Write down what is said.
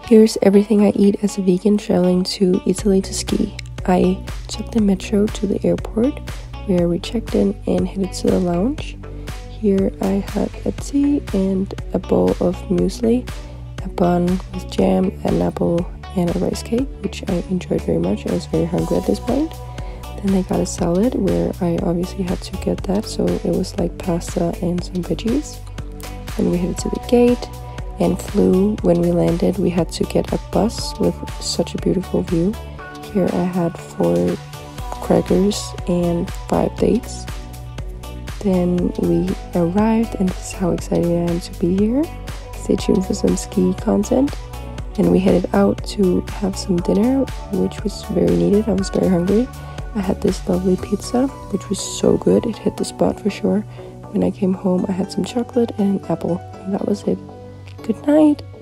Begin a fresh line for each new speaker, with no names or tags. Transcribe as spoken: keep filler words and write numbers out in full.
Here's everything I eat as a vegan traveling to Italy to ski. I took the metro to the airport where we checked in and headed to the lounge. Here I had a tea and a bowl of muesli, a bun with jam, an apple, and a rice cake, which I enjoyed very much. I was very hungry at this point. Then I got a salad where I obviously had to get that, so it was like pasta and some veggies. Then we headed to the gate and flew. When we landed, we had to get a bus with such a beautiful view. Here I had four crackers and five dates. Then we arrived, and this is how excited I am to be here. Stay tuned for some ski content. And we headed out to have some dinner, which was very needed. I was very hungry. I had this lovely pizza, which was so good. It hit the spot for sure. When I came home, I had some chocolate and an apple, and that was it. Good night.